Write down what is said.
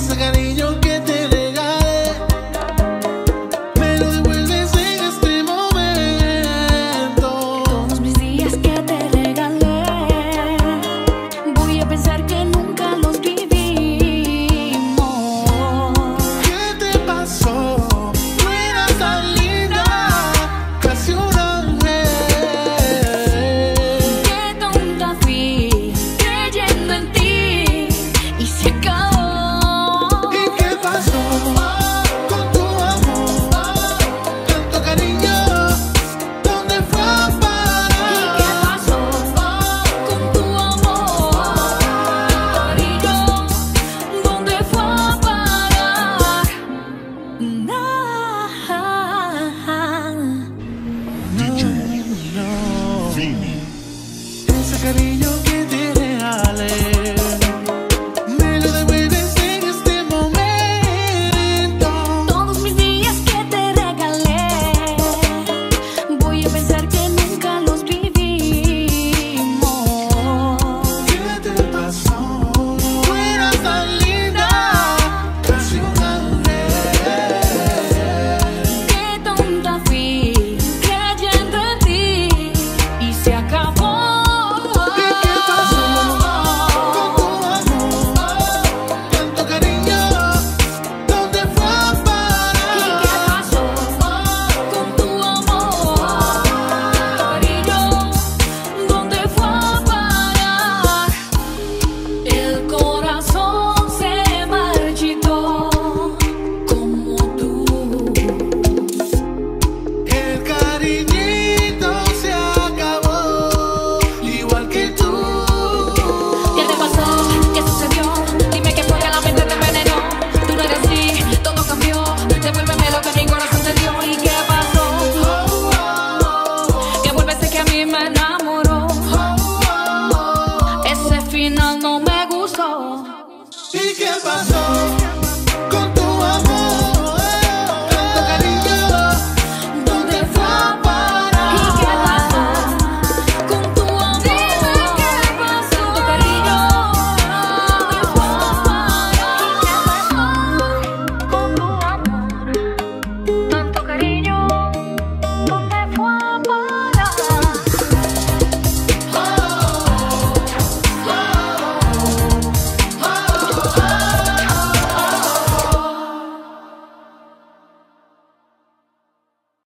ese cariño que te regalé, me lo devuelves en este momento. Todos mis días que te regalé, voy a pensar que nunca los vivimos. ¿Qué te pasó? No eras tan linda, casi un ángel. Qué tonta fui, creyendo en ti, y se acabó. ¿Y qué pasó con tu amor? Tanto cariño, ¿dónde fue a parar? ¿Y qué pasó con tu amor? Cariño, ¿dónde fue a parar? Ese cariño que te regalé, me lo devuelves en este momento. Todos mis días que te regalé, voy a pensar que nunca los vivimos. ¿Qué te pasó? No eras tan linda, casi un ángel. Qué tonta fui, creyendo en ti, y se acabó. ¿Y qué pasó con tu amor? Tanto cariño, ¿dónde fue a ¿Y parar? qué pasó con tu amor? Cariño, ¿dónde fue a parar? El corazón se marchitó como tú. El cariñito se acabó, igual que tú. ¿Qué te pasó? ¿Qué sucedió? Dime qué fue que la mente te envenenó. Tú no eres así, todo cambió. Devuélveme lo que mi corazón te dio. ¿Y qué pasó? Que vuelves que a mí me enamoró. Ese final no me gustó. ¿Y qué pasó?